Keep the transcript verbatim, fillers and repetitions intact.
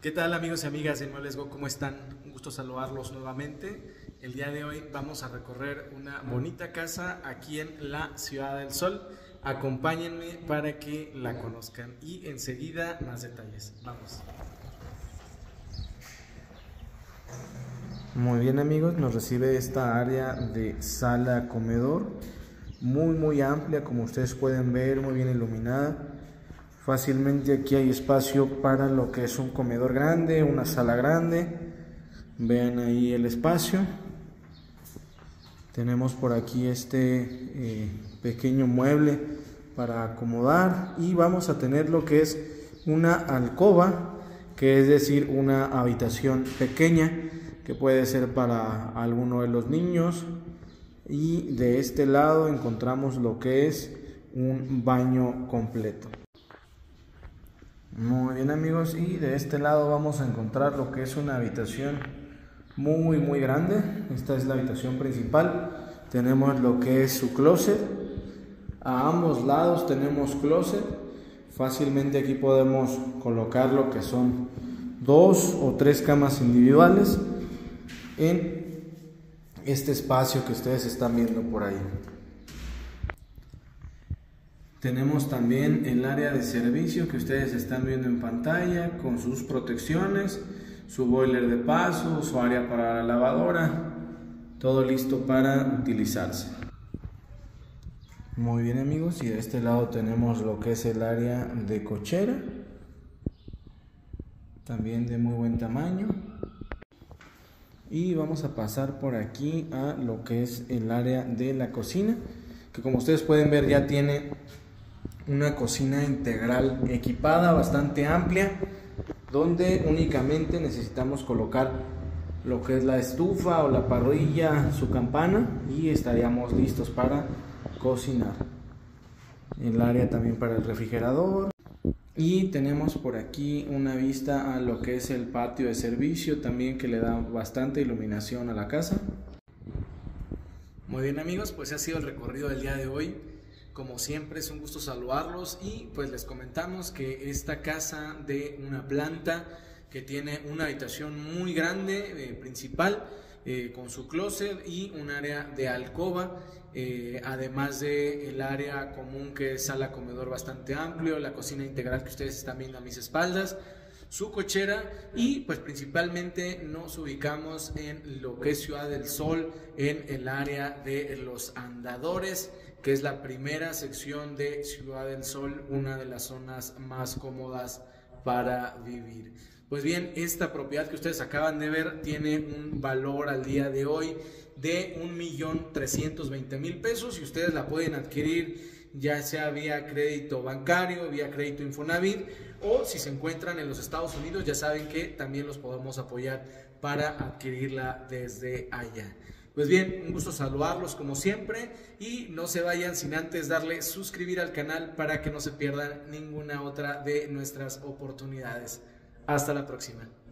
¿Qué tal, amigos y amigas de Muebles Go? ¿Cómo están? Un gusto saludarlos nuevamente. El día de hoy vamos a recorrer una bonita casa aquí en la Ciudad del Sol. Acompáñenme para que la conozcan y enseguida más detalles. Vamos. Muy bien, amigos, nos recibe esta área de sala comedor, muy muy amplia, como ustedes pueden ver, muy bien iluminada. Fácilmente aquí hay espacio para lo que es un comedor grande, una sala grande. Vean ahí el espacio. Tenemos por aquí este eh, pequeño mueble para acomodar, y vamos a tener lo que es una alcoba, que es decir, una habitación pequeña que puede ser para alguno de los niños. Y de este lado encontramos lo que es un baño completo. Muy bien, amigos, y de este lado vamos a encontrar lo que es una habitación muy muy grande. Esta es la habitación principal. Tenemos lo que es su closet. A ambos lados tenemos closet. Fácilmente aquí podemos colocar lo que son dos o tres camas individuales en este espacio que ustedes están viendo por ahí. Tenemos también el área de servicio que ustedes están viendo en pantalla, con sus protecciones, su boiler de paso, su área para la lavadora, todo listo para utilizarse. Muy bien, amigos, y de este lado tenemos lo que es el área de cochera, también de muy buen tamaño. Y vamos a pasar por aquí a lo que es el área de la cocina, que como ustedes pueden ver ya tiene una cocina integral equipada, bastante amplia, donde únicamente necesitamos colocar lo que es la estufa o la parrilla, su campana, y estaríamos listos para cocinar. El área también para el refrigerador, y tenemos por aquí una vista a lo que es el patio de servicio también, que le da bastante iluminación a la casa. Muy bien, amigos, pues ha sido el recorrido del día de hoy. Como siempre es un gusto saludarlos, y pues les comentamos que esta casa de una planta que tiene una habitación muy grande, eh, principal, eh, con su closet y un área de alcoba, eh, además de el área común que es sala comedor bastante amplio, la cocina integral que ustedes están viendo a mis espaldas, su cochera, y pues principalmente nos ubicamos en lo que es Ciudad del Sol, en el área de los andadores, que es la primera sección de Ciudad del Sol, una de las zonas más cómodas para vivir. Pues bien, esta propiedad que ustedes acaban de ver tiene un valor al día de hoy de un millón trescientos veinte mil pesos, y ustedes la pueden adquirir ya sea vía crédito bancario, vía crédito Infonavit, o si se encuentran en los Estados Unidos, ya saben que también los podemos apoyar para adquirirla desde allá. Pues bien, un gusto saludarlos como siempre, y no se vayan sin antes darle suscribir al canal para que no se pierdan ninguna otra de nuestras oportunidades. Hasta la próxima.